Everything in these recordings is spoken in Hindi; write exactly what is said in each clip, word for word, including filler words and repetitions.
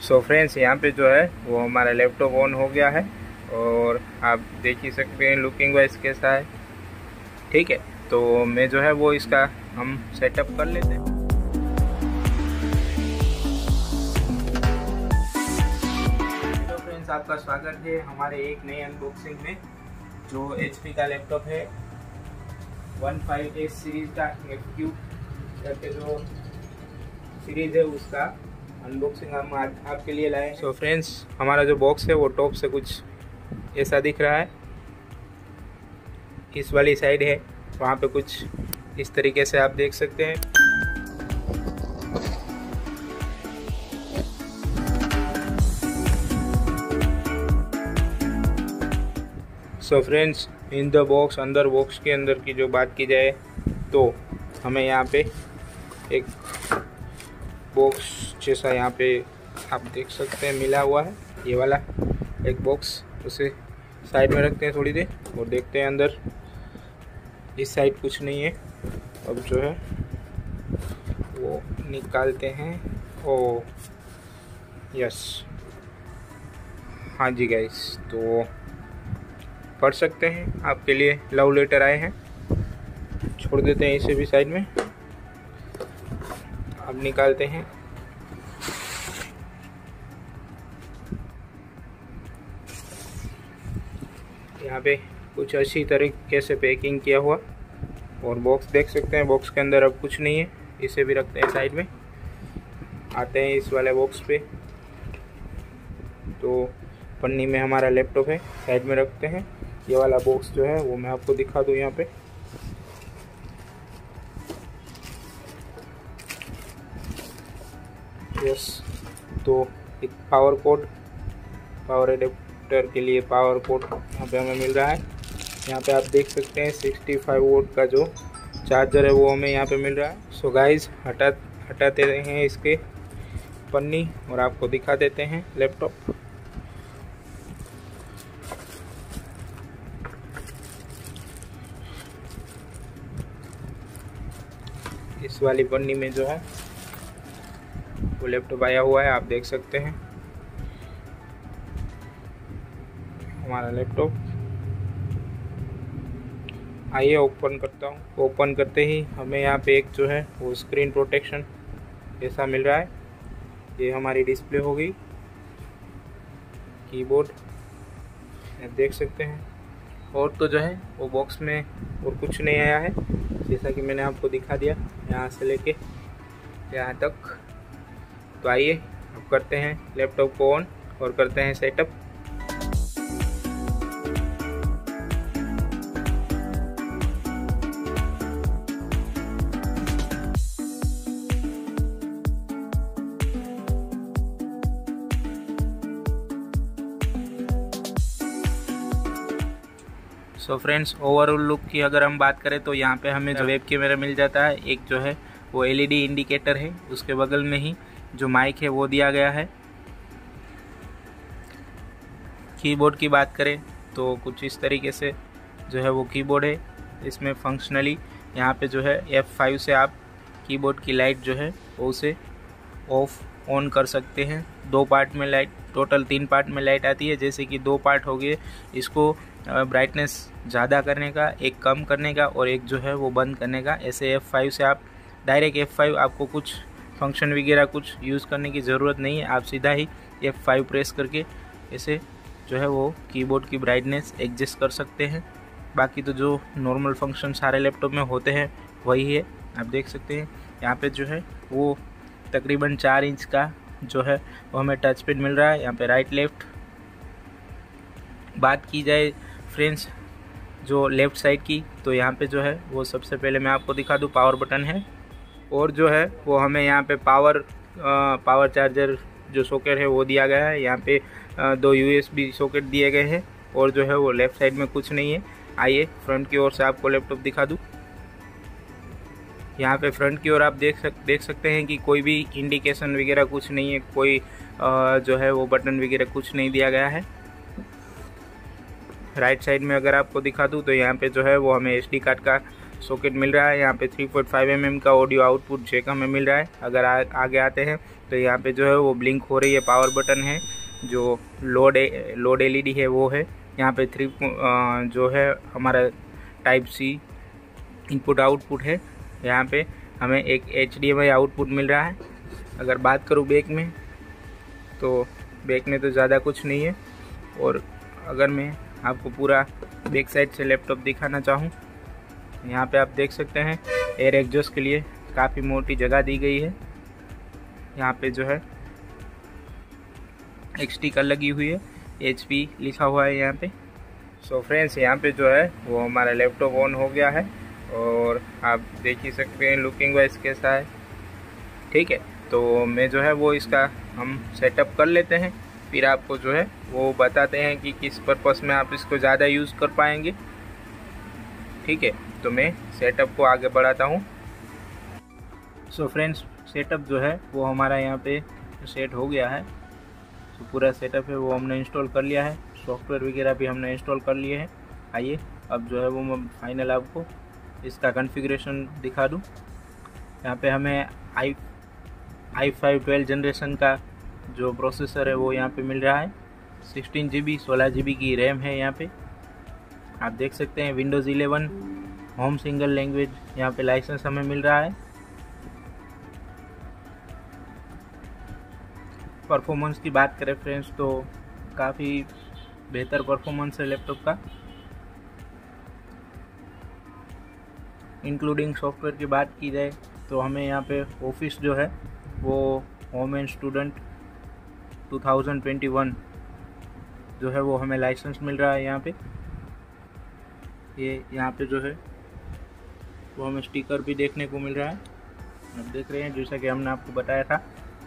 सो फ्रेंड्स, यहाँ पे जो है वो हमारा लैपटॉप ऑन हो गया है और आप देख ही सकते हैं लुकिंग वाइज कैसा है। ठीक है, तो मैं जो है वो इसका हम सेटअप कर लेते हैं। हेलो फ्रेंड्स, आपका स्वागत है हमारे एक नए अनबॉक्सिंग में। जो एचपी का लैपटॉप है वन फाइव एस सीरीज का एफ क्यू करके जो सीरीज है उसका अनबॉक्सिंग हम आज आपके लिए लाए। सो फ्रेंड्स, हमारा जो बॉक्स है वो टॉप से कुछ ऐसा दिख रहा है। इस वाली साइड है, वहाँ पे कुछ इस तरीके से आप देख सकते हैं। So friends, in the box, अंदर बॉक्स के अंदर की जो बात की जाए तो हमें यहाँ पे एक बॉक्स जैसा यहाँ पे आप देख सकते हैं मिला हुआ है। ये वाला एक बॉक्स, उसे साइड में रखते हैं थोड़ी देर और देखते हैं अंदर। इस साइड कुछ नहीं है। अब जो है वो निकालते हैं। ओ यस, हाँ जी गाइस, तो पढ़ सकते हैं, आपके लिए लव लेटर आए हैं। छोड़ देते हैं इसे भी साइड में। अब निकालते हैं। यहाँ पे कुछ अच्छी तरीके से पैकिंग किया हुआ और बॉक्स देख सकते हैं। बॉक्स के अंदर अब कुछ नहीं है, इसे भी रखते हैं साइड में। आते हैं इस वाले बॉक्स पे। तो पन्नी में हमारा लैपटॉप है, साइड में रखते हैं। ये वाला बॉक्स जो है वो मैं आपको दिखा दूँ यहाँ पे। यस, तो एक पावर कोड, पावर एडेप्टर के लिए पावर कोड यहाँ पे हमें मिल रहा है। यहाँ पे आप देख सकते हैं सिक्सटी फाइव वोल्ट का जो चार्जर है वो हमें यहाँ पे मिल रहा है। सो गाइस, हटा हटाते हैं इसके पन्नी और आपको दिखा देते हैं लैपटॉप। इस वाली पन्नी में जो है वो लैपटॉप आया हुआ है, आप देख सकते हैं हमारा लैपटॉप। आइए ओपन करता हूँ। ओपन करते ही हमें यहाँ पे एक जो है वो स्क्रीन प्रोटेक्शन ऐसा मिल रहा है। ये हमारी डिस्प्ले हो गई, कीबोर्ड आप देख सकते हैं। और तो जो है वो बॉक्स में और कुछ नहीं आया है, जैसा कि मैंने आपको दिखा दिया यहाँ से लेके यहाँ तक। तो आइए अब करते हैं लैपटॉप को ऑन और करते हैं setup. So friends, overall look की अगर हम बात करें तो यहाँ पे हमें जो वेब कैमरा मिल जाता है, एक जो है वो एलईडी इंडिकेटर है, उसके बगल में ही जो माइक है वो दिया गया है। कीबोर्ड की बात करें तो कुछ इस तरीके से जो है वो कीबोर्ड है। इसमें फंक्शनली यहाँ पे जो है एफ फाइव से आप कीबोर्ड की लाइट जो है वो उसे ऑफ ऑन कर सकते हैं। दो पार्ट में लाइट, टोटल तीन पार्ट में लाइट आती है। जैसे कि दो पार्ट हो गए, इसको ब्राइटनेस ज़्यादा करने का, एक कम करने का और एक जो है वो बंद करने का। ऐसे एफ फाइव से आप डायरेक्ट एफ फाइव, आपको कुछ फंक्शन वगैरह कुछ यूज़ करने की ज़रूरत नहीं है। आप सीधा ही एफ फाइव प्रेस करके ऐसे जो है वो कीबोर्ड की ब्राइटनेस एडजस्ट कर सकते हैं। बाकी तो जो नॉर्मल फंक्शन सारे लैपटॉप में होते हैं वही है, आप देख सकते हैं। यहाँ पे जो है वो तकरीबन चार इंच का जो है वो हमें टच पैड मिल रहा है, यहाँ पे राइट लेफ़्ट। बात की जाए फ्रेंड्स जो लेफ़्ट साइड की, तो यहाँ पे जो है वो सबसे पहले मैं आपको दिखा दूँ, पावर बटन है। और जो है वो हमें यहाँ पे पावर आ, पावर चार्जर जो सॉकेट है वो दिया गया है। यहाँ पे आ, दो यूएसबी सॉकेट दिए गए हैं और जो है वो लेफ़्ट साइड में कुछ नहीं है। आइए फ्रंट की ओर से आपको लैपटॉप दिखा दूँ। यहाँ पे फ्रंट की ओर आप देख सक देख सकते हैं कि कोई भी इंडिकेशन वगैरह कुछ नहीं है, कोई आ, जो है वो बटन वगैरह कुछ नहीं दिया गया है। राइट साइड में अगर आपको दिखा दूँ तो यहाँ पे जो है वो हमें एसडी कार्ड का सॉकेट मिल रहा है। यहाँ पे three point five M M का ऑडियो आउटपुट जैक हमें मिल रहा है। अगर आ, आगे आते हैं तो यहाँ पे जो है वो ब्लिंक हो रही है, पावर बटन है, जो लोड लोड एलईडी है वो है। यहाँ पे थ्री जो है हमारा टाइप सी इनपुट आउटपुट है। यहाँ पे हमें एक H D M I output मिल रहा है। अगर बात करूँ बैक में, तो बैक में तो ज़्यादा कुछ नहीं है। और अगर मैं आपको पूरा बैक साइड से लैपटॉप दिखाना चाहूँ, यहाँ पे आप देख सकते हैं एयर एग्जॉस्ट के लिए काफ़ी मोटी जगह दी गई है। यहाँ पे जो है एक स्टिकर लगी हुई है, एच पी लिखा हुआ है यहाँ पे। सो फ्रेंड्स, यहाँ पे जो है वो हमारा लैपटॉप ऑन हो गया है और आप देख ही सकते हैं लुकिंग वाइज कैसा है। ठीक है, तो मैं जो है वो इसका हम सेटअप कर लेते हैं, फिर आपको जो है वो बताते हैं कि किस पर्पस में आप इसको ज़्यादा यूज़ कर पाएंगे। ठीक है, तो मैं सेटअप को आगे बढ़ाता हूँ। सो फ्रेंड्स, सेटअप जो है वो हमारा यहाँ पे सेट हो गया है। तो पूरा सेटअप है वो हमने इंस्टॉल कर लिया है, सॉफ्टवेयर वगैरह भी हमने इंस्टॉल कर लिए हैं। आइए अब जो है वो मैं फाइनल आपको इसका कॉन्फ़िगरेशन दिखा दूँ। यहाँ पे हमें I I five twelve generation का जो प्रोसेसर है वो यहाँ पे मिल रहा है। सिक्सटीन जी बी सोलह जी बी की रैम है यहाँ पे। आप देख सकते हैं Windows eleven home single language यहाँ पे लाइसेंस हमें मिल रहा है। परफॉर्मेंस की बात करें फ्रेंड्स, तो काफ़ी बेहतर परफॉर्मेंस है लैपटॉप का। इंक्लूडिंग सॉफ्टवेयर की बात की जाए तो हमें यहाँ पे ऑफिस जो है वो home and student two thousand twenty one जो है वो हमें लाइसेंस मिल रहा है। यहाँ पे ये यहाँ पे जो है वो हमें स्टिकर भी देखने को मिल रहा है। आप देख रहे हैं जैसा कि हमने आपको बताया था।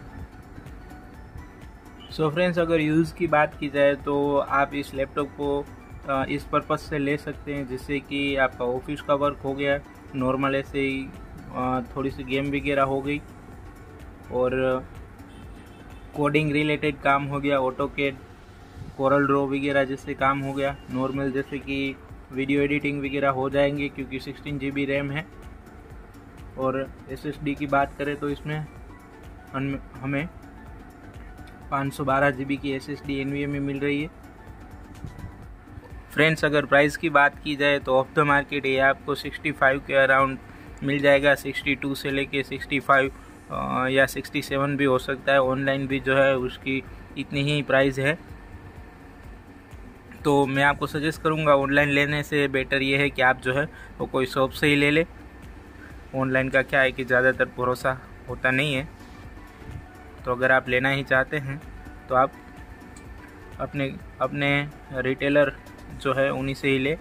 सो फ्रेंड्स, अगर यूज़ की बात की जाए तो आप इस लैपटॉप को इस पर्पस से ले सकते हैं जिससे कि आपका ऑफिस का वर्क हो गया, नॉर्मल ऐसे ही थोड़ी सी गेम वगैरह हो गई और कोडिंग रिलेटेड काम हो गया, ऑटोकैड, कोरल ड्रॉ वगैरह जैसे काम हो गया नॉर्मल, जैसे कि वीडियो एडिटिंग वगैरह हो जाएंगे क्योंकि सिक्सटीन जी बी रैम है। और एस एस डी की बात करें तो इसमें हमें पाँच सौ बारह जी बी की S S D N V A में मिल रही है। फ्रेंड्स, अगर प्राइस की बात की जाए तो ऑफ द मार्केट ये आपको सिक्सटी फाइव के अराउंड मिल जाएगा। सिक्सटी टू से लेके सिक्सटी फाइव या सिक्सटी सेवन भी हो सकता है। ऑनलाइन भी जो है उसकी इतनी ही प्राइस है। तो मैं आपको सजेस्ट करूंगा ऑनलाइन लेने से बेटर ये है कि आप जो है वो कोई शॉप से ही ले ले। ऑनलाइन का क्या है कि ज़्यादातर भरोसा होता नहीं है। तो अगर आप लेना ही चाहते हैं तो आप अपने अपने रिटेलर जो है उन्हीं से ही ले।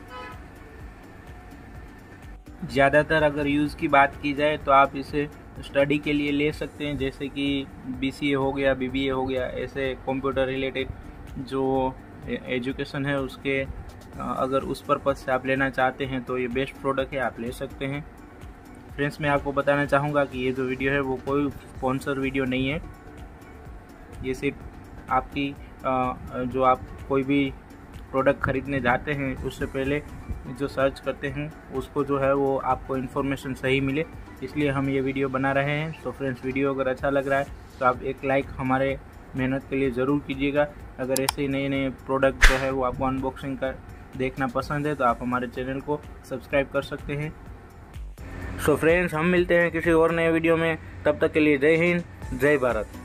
ज़्यादातर अगर यूज़ की बात की जाए तो आप इसे स्टडी के लिए ले सकते हैं, जैसे कि बी सी ए हो गया, बी बी ए हो गया, ऐसे कंप्यूटर रिलेटेड जो एजुकेशन है उसके अगर उस पर्पज़ से आप लेना चाहते हैं तो ये बेस्ट प्रोडक्ट है, आप ले सकते हैं। फ्रेंड्स, मैं आपको बताना चाहूँगा कि ये जो वीडियो है वो कोई स्पॉन्सर वीडियो नहीं है। ये सिर्फ आपकी जो आप कोई भी प्रोडक्ट ख़रीदने जाते हैं उससे पहले जो सर्च करते हैं उसको जो है वो आपको इन्फॉर्मेशन सही मिले, इसलिए हम ये वीडियो बना रहे हैं। तो फ्रेंड्स, वीडियो अगर अच्छा लग रहा है तो आप एक लाइक हमारे मेहनत के लिए ज़रूर कीजिएगा। अगर ऐसे ही नए नए प्रोडक्ट जो है वो आपको अनबॉक्सिंग कर देखना पसंद है तो आप हमारे चैनल को सब्सक्राइब कर सकते हैं। सो फ्रेंड्स, हम मिलते हैं किसी और नए वीडियो में। तब तक के लिए जय हिंद, जय भारत।